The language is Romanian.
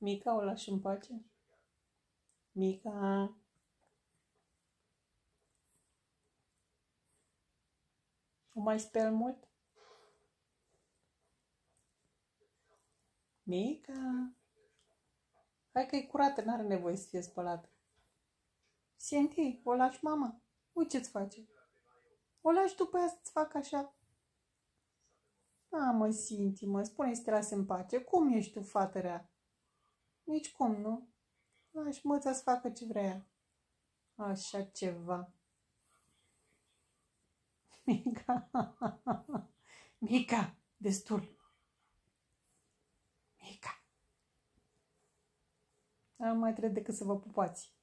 Mica, o lași în pace? Mica, o mai speli mult? Mica, hai că e curată, n-are nevoie să fie spălată. Cindy, o lași mama? Uite ce-ți face. O lași după aia să-ți facă așa. A, mă, Cindy, mă, spune să te lase în pace. Cum ești tu, fată rea? Nici cum, nu? Lași măța să facă ce vrea. Așa ceva. Mica, Mica, destul. Mica. Nu mai trebuie decât să vă pupați.